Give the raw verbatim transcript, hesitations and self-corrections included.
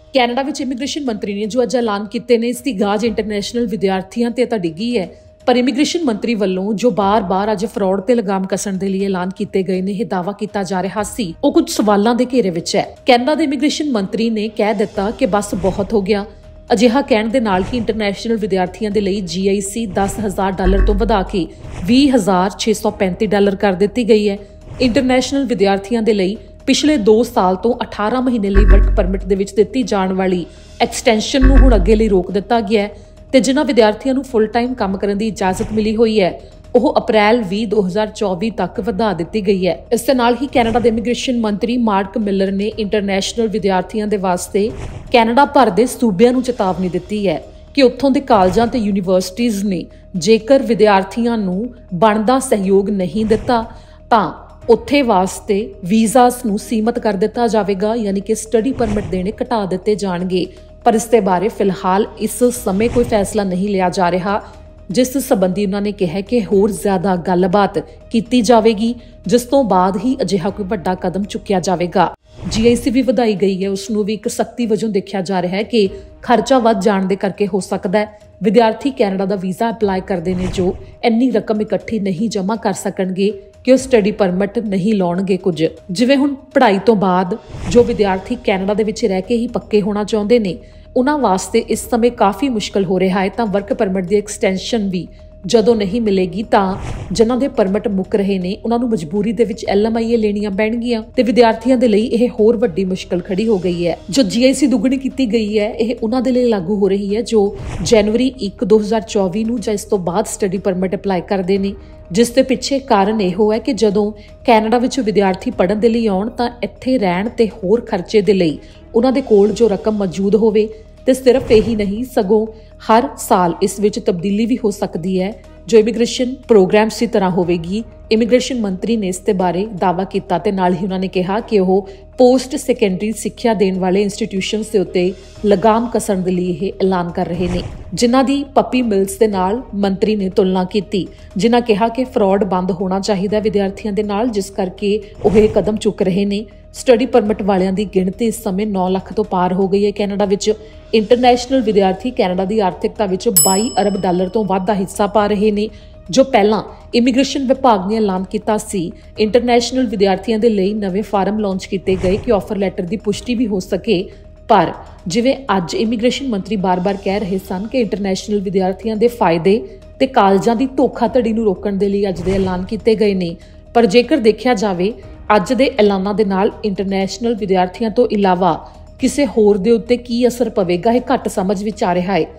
Canada ਵਿੱਚ immigration ਮੰਤਰੀ ਨੇ ਜੋ ਅੱਜ ਐਲਾਨ ਕੀਤੇ ਨੇ, ਇਸ ਦੀ ਗਾਜ ਇੰਟਰਨੈਸ਼ਨਲ ਵਿਦਿਆਰਥੀਆਂ ਤੇ ਤਾਂ ਡਿੱਗੀ ਹੈ, ਪਰ ਇਮੀਗ੍ਰੇਸ਼ਨ ਮੰਤਰੀ ਵੱਲੋਂ ਜੋ ਬਾਰ-ਬਾਰ ਅੱਜ ਫਰਾਡ ਤੇ ਲਗਾਮ ਕੱਸਣ ਦੇ ਲਈ ਐਲਾਨ ਕੀਤੇ ਗਏ ਨੇ, ਇਹ ਦਾਅਵਾ ਕੀਤਾ ਜਾ ਰਿਹਾ ਸੀ, ਉਹ ਕੁਝ ਸਵਾਲਾਂ ਦੇ ਘੇਰੇ ਵਿੱਚ ਹੈ। ਕੈਨੇਡਾ ਦੇ ਇਮੀਗ੍ਰੇਸ਼ਨ ਮੰਤਰੀ ਨੇ ਕਹਿ ਦਿੱਤਾ ਕਿ ਬਸ ਬਹੁਤ ਹੋ ਗਿਆ। ਅਜਿਹਾ ਕਹਿਣ ਦੇ ਨਾਲ ਹੀ ਇੰਟਰਨੈਸ਼ਨਲ ਵਿਦਿਆਰਥੀਆਂ ਦੇ ਲਈ ਜੀ ਆਈ ਸੀ ਦਸ ਹਜ਼ਾਰ ਡਾਲਰ ਤੋਂ ਵਧਾ ਕੇ ਵੀਹ ਹਜ਼ਾਰ ਛੇ ਸੌ ਪੈਂਤੀ ਡਾਲਰ ਕਰ ਦਿੱਤੀ ਗਈ ਹੈ। ਇੰਟਰਨੈਸ਼ਨਲ ਵਿਦਿਆਰਥੀਆਂ ਦੇ ਲਈ ਪਿਛਲੇ ਦੋ ਸਾਲ ਤੋਂ ਅਠਾਰਾਂ ਮਹੀਨੇ ਲਈ ਵਰਕ ਪਰਮਿਟ ਦੇ ਵਿੱਚ ਦਿੱਤੀ ਜਾਣ ਵਾਲੀ ਐਕਸਟੈਂਸ਼ਨ ਨੂੰ ਹੁਣ ਅੱਗੇ ਲਈ ਰੋਕ ਦਿੱਤਾ ਗਿਆ ਹੈ ਤੇ ਜਿਨ੍ਹਾਂ ਵਿਦਿਆਰਥੀਆਂ ਨੂੰ ਫੁੱਲ ਟਾਈਮ ਕੰਮ ਕਰਨ ਦੀ ਇਜਾਜ਼ਤ ਮਿਲੀ ਹੋਈ ਹੈ, ਉਹ ਅਪ੍ਰੈਲ ਵੀਹ ਦੋ ਹਜ਼ਾਰ ਚੌਵੀ ਤੱਕ ਵਧਾ ਦਿੱਤੀ ਗਈ ਹੈ। ਇਸ ਦੇ ਨਾਲ ਹੀ ਕੈਨੇਡਾ ਦੇ ਇਮੀਗ੍ਰੇਸ਼ਨ ਮੰਤਰੀ ਮਾਰਕ ਮਿਲਰ ਨੇ ਇੰਟਰਨੈਸ਼ਨਲ ਵਿਦਿਆਰਥੀਆਂ ਦੇ ਵਾਸਤੇ ਕੈਨੇਡਾ ਭਰ ਦੇ ਸੂਬਿਆਂ ਨੂੰ ਚੇਤਾਵਨੀ ਦਿੱਤੀ ਹੈ ਕਿ ਉੱਥੋਂ ਦੇ ਕਾਲਜਾਂ ਤੇ ਯੂਨੀਵਰਸਿਟੀਜ਼ ਨੇ ਜੇਕਰ ਵਿਦਿਆਰਥੀਆਂ ਨੂੰ ਬਣਦਾ ਸਹਿਯੋਗ ਨਹੀਂ ਦਿੱਤਾ ਤਾਂ ਉੱਥੇ ਵਾਸਤੇ ਵੀਜ਼ਾਸ ਨੂੰ ਸੀਮਤ ਕਰ ਦਿੱਤਾ ਜਾਵੇਗਾ, ਯਾਨੀ ਕਿ ਸਟੱਡੀ ਪਰਮਿਟ ਦੇਣੇ ਘਟਾ ਦਿੱਤੇ ਜਾਣਗੇ। ਪਰ ਇਸ ਦੇ ਬਾਰੇ ਫਿਲਹਾਲ ਇਸ ਸਮੇਂ ਕੋਈ ਫੈਸਲਾ ਨਹੀਂ ਲਿਆ ਜਾ ਰਿਹਾ, ਜਿਸ ਸੰਬੰਧੀ ਉਹਨਾਂ ਨੇ ਕਿਹਾ ਕਿ ਹੋਰ ਜ਼ਿਆਦਾ ਗੱਲਬਾਤ ਕੀਤੀ ਜਾਵੇਗੀ, ਜਿਸ ਤੋਂ ਬਾਅਦ ਹੀ ਅਜਿਹਾ ਕੋਈ ਵੱਡਾ ਕਦਮ ਚੁੱਕਿਆ ਜਾਵੇਗਾ। ਜੀ ਆਈ ਸੀ ਵੀ ਵਧਾਈ ਗਈ ਹੈ, ਉਸ ਨੂੰ ਵੀ ਇੱਕ ਸਖਤੀ ਵਜੋਂ ਦੇਖਿਆ ਜਾ ਰਿਹਾ ਹੈ ਕਿ ਖਰਚਾ ਵੱਧ ਜਾਣ ਦੇ ਕਰਕੇ ਹੋ ਸਕਦਾ ਹੈ ਵਿਦਿਆਰਥੀ ਕੈਨੇਡਾ ਦਾ ਵੀਜ਼ਾ ਅਪਲਾਈ ਕਰਦੇ ਨੇ ਜੋ ਇੰਨੀ ਰਕਮ ਇਕੱਠੀ ਨਹੀਂ ਜਮ੍ਹਾਂ ਕਰ ਸਕਣਗੇ ਕਿ ਉਹ ਸਟੱਡੀ ਪਰਮਿਟ ਨਹੀਂ ਲਾਉਣਗੇ। ਕੁਝ ਜਿਵੇਂ ਹੁਣ ਪੜ੍ਹਾਈ ਤੋਂ ਬਾਅਦ ਜੋ ਵਿਦਿਆਰਥੀ ਕੈਨੇਡਾ ਦੇ ਵਿੱਚ ਰਹਿ ਕੇ ਹੀ ਪੱਕੇ ਹੋਣਾ ਚਾਹੁੰਦੇ ਨੇ, ਉਹਨਾਂ ਵਾਸਤੇ ਇਸ ਸਮੇਂ ਕਾਫੀ ਮੁਸ਼ਕਲ ਹੋ ਰਿਹਾ ਹੈ। ਤਾਂ ਵਰਕ ਪਰਮਿਟ ਦੀ ਐਕਸਟੈਂਸ਼ਨ ਵੀ ਜਦੋਂ ਨਹੀਂ ਮਿਲੇਗੀ ਤਾਂ ਜਿਨ੍ਹਾਂ ਦੇ ਪਰਮਿਟ ਮੁੱਕ ਰਹੇ ਨੇ ਉਹਨਾਂ ਨੂੰ ਮਜਬੂਰੀ ਦੇ ਵਿੱਚ ਐਲ ਐਮ ਆਈ ਏ ਲੈਣੀਆਂ ਪੈਣਗੀਆਂ ਤੇ ਵਿਦਿਆਰਥੀਆਂ ਦੇ ਲਈ ਇਹ ਹੋਰ ਵੱਡੀ ਮੁਸ਼ਕਲ ਖੜੀ ਹੋ ਗਈ ਹੈ। ਜੋ ਜੀ ਆਈ ਸੀ ਦੁੱਗਣੀ ਕੀਤੀ ਗਈ ਹੈ, ਇਹ ਉਹਨਾਂ ਦੇ ਲਈ ਲਾਗੂ ਹੋ ਰਹੀ ਹੈ ਜੋ ਜਨਵਰੀ ਇੱਕ ਦੋ ਹਜ਼ਾਰ ਚੌਵੀ ਨੂੰ ਜਾਂ ਇਸ ਤੋਂ ਬਾਅਦ ਸਟੱਡੀ ਪਰਮਿਟ ਅਪਲਾਈ ਕਰਦੇ ਨੇ, ਜਿਸ ਦੇ ਪਿੱਛੇ ਕਾਰਨ ਇਹੋ ਹੈ ਕਿ ਜਦੋਂ ਕੈਨੇਡਾ ਵਿੱਚ ਵਿਦਿਆਰਥੀ ਪੜ੍ਹਨ ਦੇ ਲਈ ਆਉਣ ਤਾਂ ਇੱਥੇ ਰਹਿਣ ਤੇ ਹੋਰ ਖਰਚੇ ਦੇ ਲਈ ਉਹਨਾਂ ਦੇ ਕੋਲ ਜੋ ਰਕਮ ਮੌਜੂਦ ਹੋਵੇ। ਤੇ ਸਿਰਫ ਇਹੀ ਨਹੀਂ, ਸਗੋਂ ਹਰ ਸਾਲ ਇਸ ਵਿੱਚ ਤਬਦੀਲੀ ਵੀ ਹੋ ਸਕਦੀ ਹੈ ਜੋ ਇਮੀਗ੍ਰੇਸ਼ਨ ਪ੍ਰੋਗਰਾਮਸ ਦੀ ਤਰ੍ਹਾਂ ਹੋਵੇਗੀ। ਇਮੀਗ੍ਰੇਸ਼ਨ ਮੰਤਰੀ ਨੇ ਇਸ ਦੇ ਬਾਰੇ ਦਾਅਵਾ ਕੀਤਾ ਤੇ ਨਾਲ ਹੀ ਉਹਨਾਂ ਨੇ ਕਿਹਾ ਕਿ ਉਹ ਪੋਸਟ ਸੈਕੰਡਰੀ ਸਿੱਖਿਆ ਦੇਣ ਵਾਲੇ ਇੰਸਟੀਟਿਊਸ਼ਨਸ ਦੇ ਉੱਤੇ ਲਗਾਮ ਕੱਸਣ ਦੇ ਲਈ ਇਹ ਐਲਾਨ ਕਰ ਰਹੇ ਨੇ, ਜਿਨ੍ਹਾਂ ਦੀ ਪੱਪੀ ਮਿਲਸ ਦੇ ਨਾਲ ਮੰਤਰੀ ਨੇ ਤੁਲਨਾ ਕੀਤੀ, ਜਿਨ੍ਹਾਂ ਕਿਹਾ ਕਿ ਫਰਾਡ ਬੰਦ ਹੋਣਾ ਚਾਹੀਦਾ ਵਿਦਿਆਰਥੀਆਂ ਦੇ ਨਾਲ, ਜਿਸ ਕਰਕੇ ਉਹ ਇਹ ਕਦਮ ਚੁੱਕ ਰਹੇ ਨੇ। ਸਟੱਡੀ ਪਰਮਿਟ ਵਾਲਿਆਂ ਦੀ ਗਿਣਤੀ ਇਸ ਸਮੇਂ ਨੌ ਲੱਖ ਤੋਂ ਪਾਰ ਹੋ ਗਈ ਹੈ ਕੈਨੇਡਾ ਵਿੱਚ। ਇੰਟਰਨੈਸ਼ਨਲ ਵਿਦਿਆਰਥੀ ਕੈਨੇਡਾ ਦੀ ਆਰਥਿਕਤਾ ਵਿੱਚ ਬਾਈ ਅਰਬ ਡਾਲਰ ਤੋਂ ਵੱਧ ਦਾ ਹਿੱਸਾ ਪਾ ਰਹੇ ਨੇ, ਜੋ ਪਹਿਲਾਂ ਇਮੀਗ੍ਰੇਸ਼ਨ ਵਿਭਾਗ ਨੇ ਐਲਾਨ ਕੀਤਾ ਸੀ। ਇੰਟਰਨੈਸ਼ਨਲ ਵਿਦਿਆਰਥੀਆਂ ਦੇ ਲਈ ਨਵੇਂ ਫਾਰਮ ਲਾਂਚ ਕੀਤੇ ਗਏ ਕਿ ਆਫਰ ਲੈਟਰ ਦੀ ਪੁਸ਼ਟੀ ਵੀ ਹੋ ਸਕੇ, ਪਰ ਜਿਵੇਂ ਅੱਜ ਇਮੀਗ੍ਰੇਸ਼ਨ ਮੰਤਰੀ ਬਾਰ-ਬਾਰ ਕਹਿ ਰਹੇ ਸਨ ਕਿ ਇੰਟਰਨੈਸ਼ਨਲ ਵਿਦਿਆਰਥੀਆਂ ਦੇ ਫਾਇਦੇ ਤੇ ਕਾਲਜਾਂ ਦੀ ਧੋਖਾਧੜੀ ਨੂੰ ਰੋਕਣ ਦੇ ਲਈ ਅੱਜ ਦੇ ਐਲਾਨ ਕੀਤੇ ਗਏ ਨੇ। ਪਰ ਜੇਕਰ ਦੇਖਿਆ ਜਾਵੇ ਅੱਜ ਦੇ ਐਲਾਨਾਂ ਦੇ ਨਾਲ ਇੰਟਰਨੈਸ਼ਨਲ ਵਿਦਿਆਰਥੀਆਂ ਤੋਂ ਇਲਾਵਾ ਕਿਸੇ ਹੋਰ ਦੇ ਉੱਤੇ ਕੀ ਅਸਰ ਪਵੇਗਾ, ਇਹ ਘੱਟ ਸਮਝ ਵਿੱਚ ਆ ਰਿਹਾ ਹੈ।